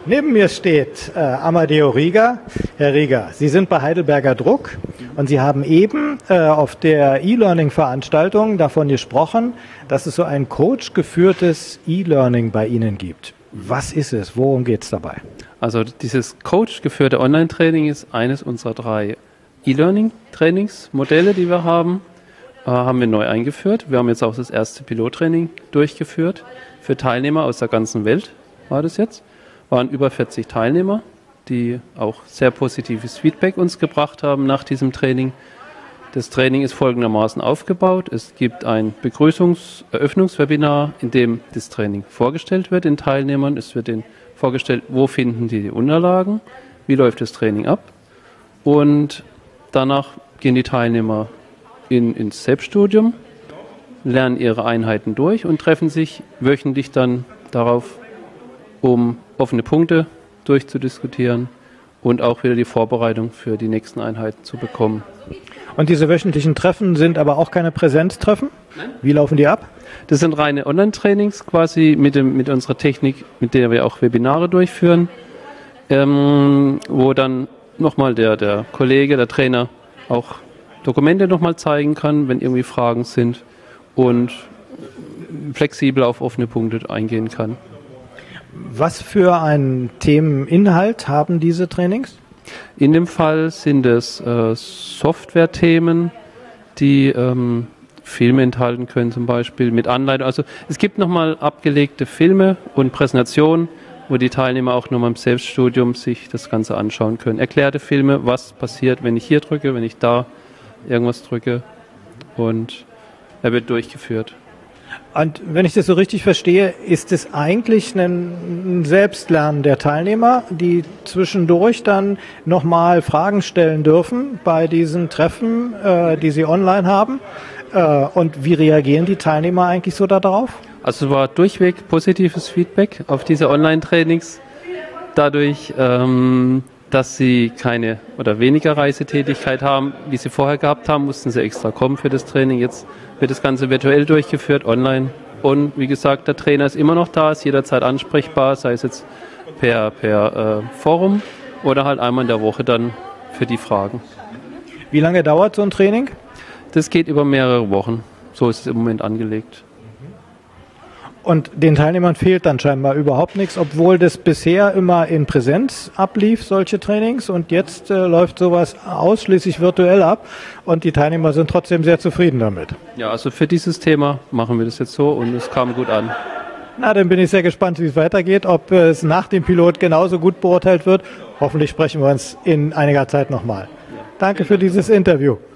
Neben mir steht Amadeo Rieger. Herr Rieger, Sie sind bei Heidelberger Druck und Sie haben eben auf der E-Learning-Veranstaltung davon gesprochen, dass es so ein coach-geführtes E-Learning bei Ihnen gibt. Was ist es? Worum geht es dabei? Also dieses coach-geführte Online-Training ist eines unserer 3 E-Learning-Trainingsmodelle, die wir haben wir neu eingeführt. Wir haben jetzt auch das erste Pilottraining durchgeführt. Für Teilnehmer aus der ganzen Welt war das jetzt. Waren über 40 Teilnehmer, die auch sehr positives Feedback uns gebracht haben nach diesem Training. Das Training ist folgendermaßen aufgebaut. Es gibt ein Eröffnungswebinar, in dem das Training vorgestellt wird den Teilnehmern. Es wird ihnen vorgestellt, wo finden die Unterlagen, wie läuft das Training ab. Und danach gehen die Teilnehmer ins Selbststudium, lernen ihre Einheiten durch und treffen sich wöchentlich dann darauf, um offene Punkte durchzudiskutieren und auch wieder die Vorbereitung für die nächsten Einheiten zu bekommen. Und diese wöchentlichen Treffen sind aber auch keine Präsenztreffen? Nein. Wie laufen die ab? Das sind reine Online-Trainings quasi mit unserer Technik, mit der wir auch Webinare durchführen, wo dann nochmal der Kollege, der Trainer auch Dokumente nochmal zeigen kann, wenn irgendwie Fragen sind und flexibel auf offene Punkte eingehen kann. Was für einen Themeninhalt haben diese Trainings? In dem Fall sind es Software-Themen, die Filme enthalten können zum Beispiel mit Anleitung. Also es gibt nochmal abgelegte Filme und Präsentationen, wo die Teilnehmer auch nochmal im Selbststudium sich das Ganze anschauen können. Erklärte Filme, was passiert, wenn ich hier drücke, wenn ich da irgendwas drücke, und er wird durchgeführt. Und wenn ich das so richtig verstehe, ist es eigentlich ein Selbstlernen der Teilnehmer, die zwischendurch dann nochmal Fragen stellen dürfen bei diesen Treffen, die sie online haben. Und wie reagieren die Teilnehmer eigentlich so darauf? Also es war durchweg positives Feedback auf diese Online-Trainings. Dadurch, dass sie keine oder weniger Reisetätigkeit haben, wie sie vorher gehabt haben, mussten sie extra kommen für das Training. Jetzt wird das Ganze virtuell durchgeführt, online. Und wie gesagt, der Trainer ist immer noch da, ist jederzeit ansprechbar, sei es jetzt per Forum oder halt einmal in der Woche dann für die Fragen. Wie lange dauert so ein Training? Das geht über mehrere Wochen. So ist es im Moment angelegt. Und den Teilnehmern fehlt dann scheinbar überhaupt nichts, obwohl das bisher immer in Präsenz ablief, solche Trainings. Und jetzt läuft sowas ausschließlich virtuell ab und die Teilnehmer sind trotzdem sehr zufrieden damit. Ja, also für dieses Thema machen wir das jetzt so und es kam gut an. Na, dann bin ich sehr gespannt, wie es weitergeht, ob es nach dem Pilot genauso gut beurteilt wird. Hoffentlich sprechen wir uns in einiger Zeit nochmal. Danke für dieses Interview.